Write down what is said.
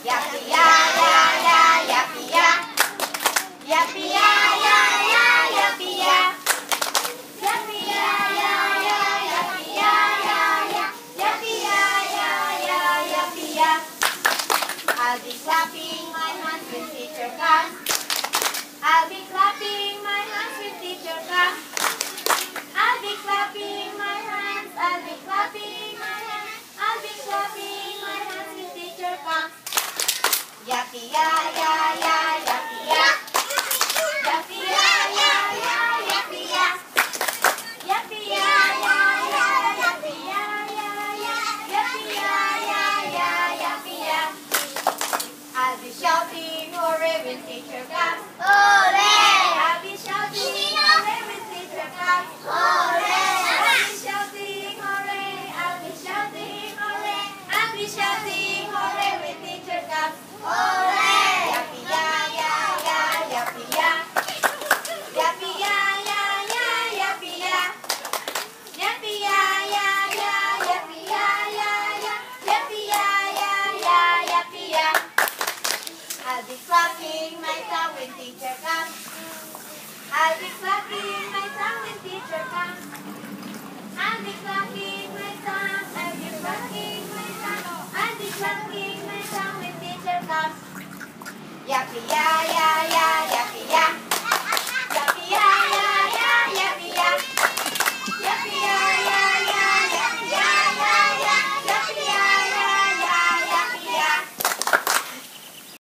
Yappy ya ya ya, yappy ya. Yappy ya ya ya, yappy ya. Yappy ya ya ya, yappy ya ya ya. Yappy ya ya ya, yappy ya. I'll be clapping my hands when teacher comes. I'll be clapping my hands when teacher comes. I'll be clapping my hands. I'll be clapping my hands. I'll be clapping my hands when teacher comes. Yappy ya ya ya, yappy ya. Yappy ya ya ya, yappy ya. Yappy ya ya ya, yappy ya ya ya. Yappy ya ya ya, yappy ya. I'll be shouting hooray when teacher comes. Hooray! I'll be shouting hooray when teacher comes. Hooray! I'll be shouting hooray. I'll be shouting hooray. I'll be shouting hooray when teacher comes. Hooray! Yappy ya ya ya, yappy ya. Yappy ya ya ya, yappy ya. Yappy ya ya ya, yappy ya ya ya. Yappy ya ya ya, yappy ya. I'll be clapping my tongue when teacher comes. I'll be clapping my